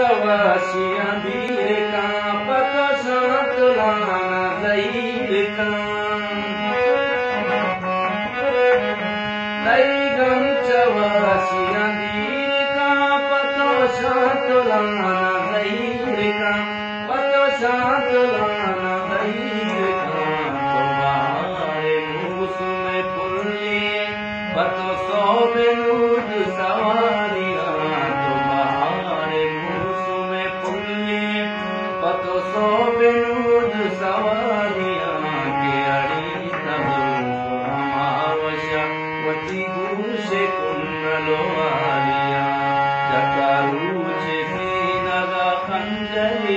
सवासिया धीर का पतो साथ लाना दईर का दैगम सवासिया धीर का पतो साथ लाना दईर का पतो साथ लाना दईर का तुम्हारे मौसम पुल्ली पतो सो बेनूद सवालिया पतो सो बेनूद सवालिया के अड़ी तबु अमावस्या वती गुशे कुन्नलो वालिया जटारू से नगा खंजली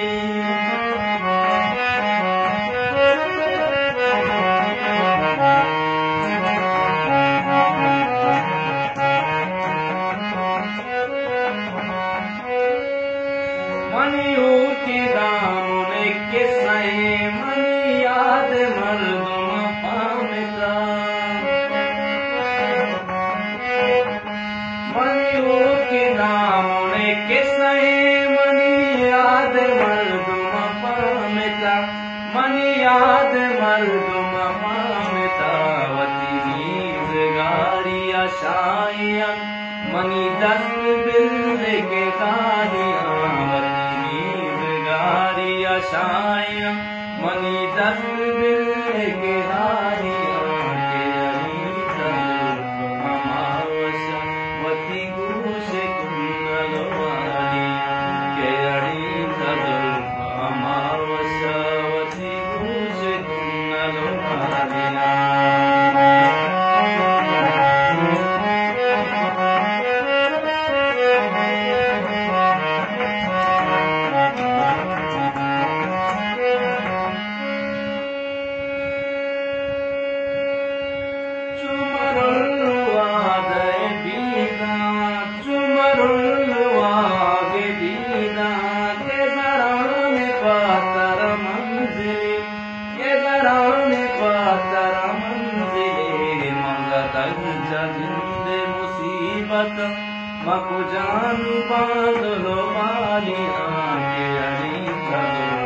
मनी उठी दामुने के सहे मनी याद मर्दम पामिता मनी उठी दामुने के सहे मनी याद मर्दम पामिता मनी याद मर्दम पामिता वती नीज गारिया शाइया मनी दस्त बिल के गारिया शाया मनी दस दिल के हारिया के अमावस्या वती गुशे कुन्नलो वालिया के अड़ी अमावस्या वती गुशे कुन्नलो वालिया मुसीबत मकु जान बांध लो वालिया के अड़ी